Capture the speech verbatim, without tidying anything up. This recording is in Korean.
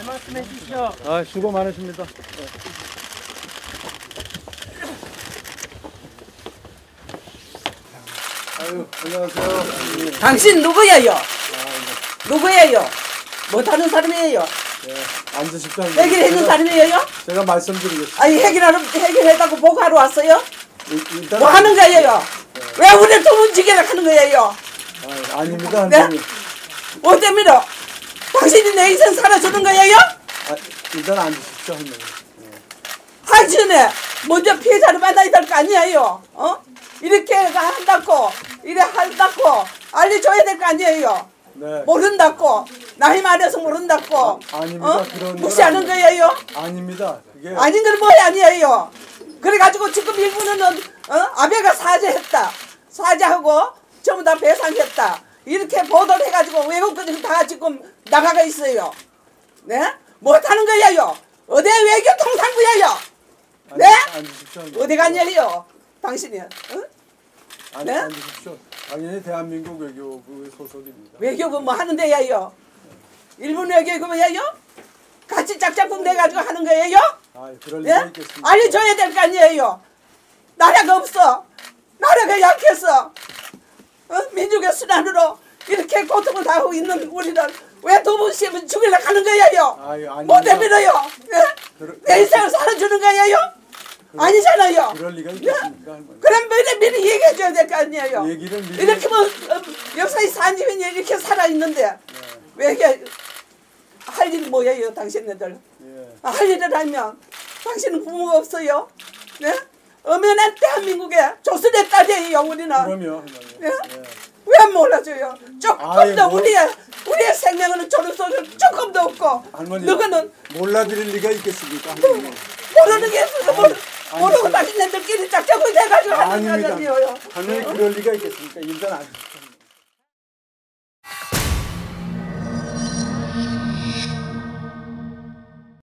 잘 말씀해 주시죠. 아, 수고 많으십니다. 아유, 안녕하세요. 당신 누구예요? 누구예요? 못하는 사람이에요? 네, 앉으십시오. 해결해준 사람이에요? 제가 말씀드리겠습니다. 아니 해결하러 해결해다고 보고하러 왔어요? 일단 뭐 하는 거예요? 네. 왜 우리를 도문지게라 하는 거예요? 아, 아닙니다. 네? 뭐 때문에? 당신이 내 인생 살아주는 거예요? 아, 일단 앉으십시오. 네. 하기 전에 먼저 피해자를 만나야 될 거 아니에요? 어? 이렇게 한다고 이래 한다고 알려줘야 될 거 아니에요? 네. 모른다고 나이 많아서 모른다고 아, 아닙니다. 어? 그런 무시하는 거예요? 아닙니다. 그게 아닌 건 뭐야 아니에요? 그래가지고 지금 일부는 어? 아베가 사죄했다 사죄하고 전부 다 배상했다 이렇게 보도를 해가지고 외국까지 다 지금 나가가 있어요. 네? 못하는 거예요? 어디 외교 통상부예요? 네? 앉으십시오. 어디 갔냐요? 당신이 어? 앉, 네? 앉으십시오. 당연히 대한민국 외교부의 소속입니다. 외교부 뭐 하는 데예요? 일본 외교부 뭐예요? 같이 짝짝꿍 돼가지고 하는 거예요? 아, 그럴 리가 예? 있겠습니다. 알려줘야 될 거 아니에요? 나라가 없어. 나라가 약해서 어? 민족의 순환으로 이렇게 고통을 당하고 있는 우리를 왜 도부시면 죽이려고 하는 거예요? 아유, 아닙니다. 뭐 때문에요? 예? 그러, 내 인생을 살아주는 거예요? 그러, 아니잖아요. 그럴 리가 예? 있겠습니까? 할머니? 그럼 미리 미리 얘기해 줘야 될 거 아니에요? 얘기를 미리 이렇게 뭐 어, 역사의 산지민이 이렇게 살아있는데 네. 왜 이게 할 일이 뭐예요 당신네들? 예. 아, 할 일을 하면 당신은 부모가 없어요? 네? 엄연한 대한민국의 조선의 딸이에요 우리는. 그럼요. 할머니. 예? 예. 왜 몰라줘요? 조금 아이, 더 뭐- 우리의 우리의 생명은 졸음속에 조금 더 없고 할머니. 누구는 몰라드릴 리가 있겠습니까? 할머니. 모르는 게 있어서 모르, 아니, 모르고 아니, 당신네들끼리 짝짝꿍 돼가지고 하는 아닙니다. 거잖아요. 할머니 그럴 리가 있겠습니까? 일단 앉으십시오.